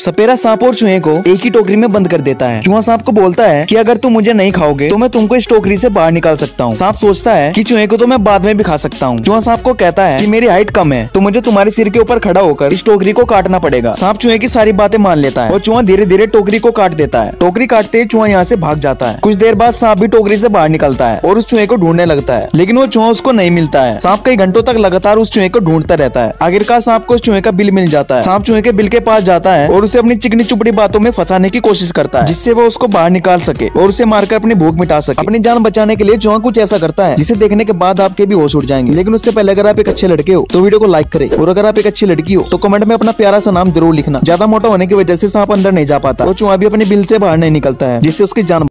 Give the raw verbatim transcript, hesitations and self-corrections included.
सपेरा सांप और चूहे को एक ही टोकरी में बंद कर देता है। चूहा सांप को बोलता है कि अगर तुम मुझे नहीं खाओगे तो मैं तुमको इस टोकरी से बाहर निकाल सकता हूँ। सांप सोचता है कि चूहे को तो मैं बाद में भी खा सकता हूँ। चूहा सांप को कहता है कि मेरी हाइट कम है तो मुझे तुम्हारे सिर के ऊपर खड़ा होकर इस टोकरी को काटना पड़ेगा। सांप चूहे की सारी बातें मान लेता है और चूहा धीरे धीरे टोकरी को काट देता है। टोकरी काटते ही चूहा यहाँ से भाग जाता है। कुछ देर बाद सांप भी टोकरी से बाहर निकलता है और उस चूहे को ढूंढने लगता है, लेकिन वो चूहा उसको नहीं मिलता है। सांप कई घंटों तक लगातार उस चूहे को ढूंढता रहता है। आखिरकार सांप को उस चूहे का बिल मिल जाता है। सांप चूहे के बिल के पास जाता है और उसे अपनी चिकनी चुपड़ी बातों में फंसाने की कोशिश करता है, जिससे वो उसको बाहर निकाल सके और उसे मारकर अपनी भूख मिटा सके। अपनी जान बचाने के लिए चूहा कुछ ऐसा करता है जिसे देखने के बाद आपके भी होश उड़ जाएंगे। लेकिन उससे पहले अगर आप एक अच्छे लड़के हो तो वीडियो को लाइक करें, और अगर आप एक अच्छी लड़की हो तो कमेंट में अपना प्यारा सा नाम जरूर लिखना। ज्यादा मोटा होने की वजह से सांप अंदर नहीं जा पाता और चूहा भी अपनी बिल से बाहर नहीं निकलता है, जिससे उसकी जान